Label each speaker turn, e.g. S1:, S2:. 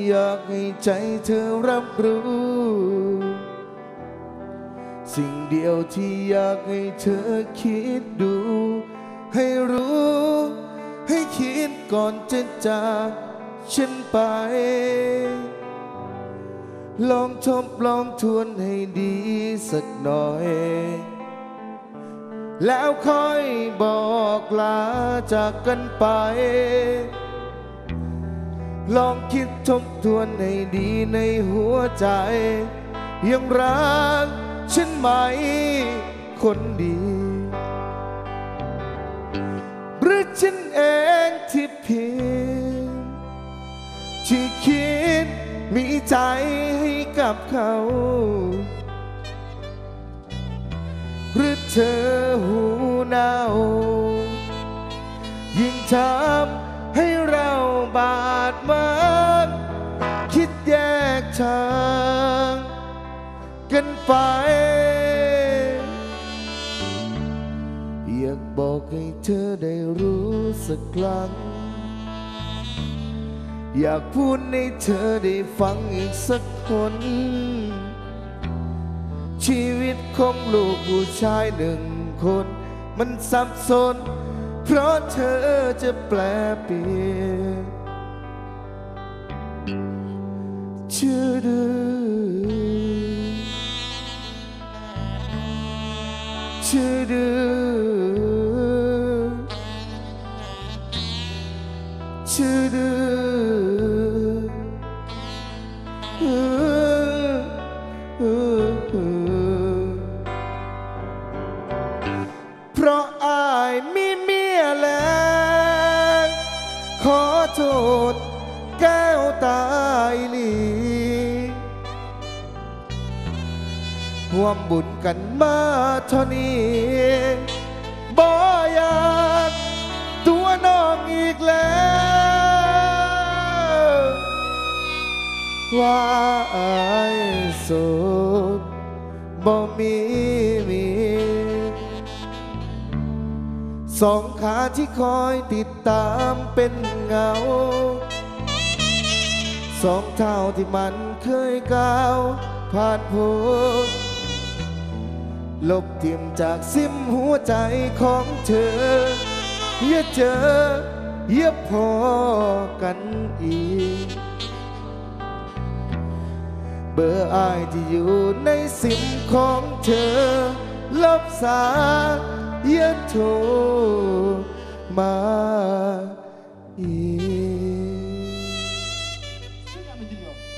S1: อยากให้ใจเธอรับรู้สิ่งเดียวที่อยากให้เธอคิดดูให้รู้ให้คิดก่อนจะจากฉันไปลองทบลองทวนให้ดีสักหน่อยแล้วค่อยบอกลาจากกันไปลองคิดทบทวนให้ดีในหัวใจยังรักฉันไหมคนดีหรือฉันเองที่ผิดที่คิดมีใจให้กับเขาหรือเธอหูหนาวยิ่งทำให้เราบาดหมางคิดแยกทางกันไปอยากบอกให้เธอได้รู้สักครั้งอยากพูดให้เธอได้ฟังอีกสักคนชีวิตของลูกผู้ชายหนึ่งคนมันสับสนเพราะเธอจะแปลเปลี่ยนชื่อดื้อชื่อดื้อชื่อดื้อเพราะอายมีเมียแล้วขอโทษแก้วตายหลีร่วมบุญกันมาเท่านี้บ่อยากตัวน้องอีกแล้วว่าอายโสดบ่มีสองขาที่คอยติดตามเป็นเงาสองเท้าที่มันเคยก้าวผ่านพ้นลบทิ่มจากซิมหัวใจของเธออย่าเจออย่าพอกันอีกเบอร์อายที่อยู่ในซิมของเธอลบสายอย่าโทรมาอีก